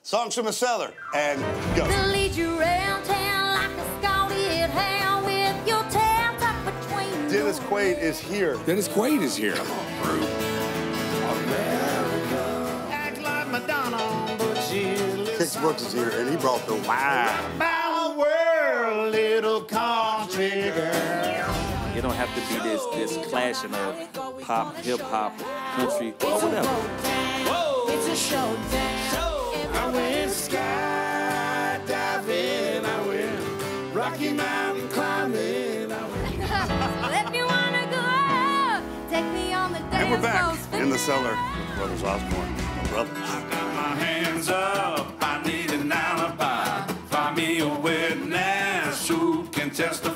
Songs from the Cellar, and go. They'll lead you around town like a scalded hound with your tail tucked between. Dennis Quaid is here. Dennis Quaid is here. Come on, Drew. Act like Madonna, but Kix Brooks is here, and he brought the wine. my world, little country girl. It don't have to be this clashing of pop, hip hop, country, or whatever. Whoa, it's a show. I went skydiving. I went Rocky Mountain climbing. I went. If you wanna go out, take me on the dance And we're back floor. in the Cellar. Brothers Osborne, my brothers. I got my hands up. I need an alibi. Find me a witness who can testify.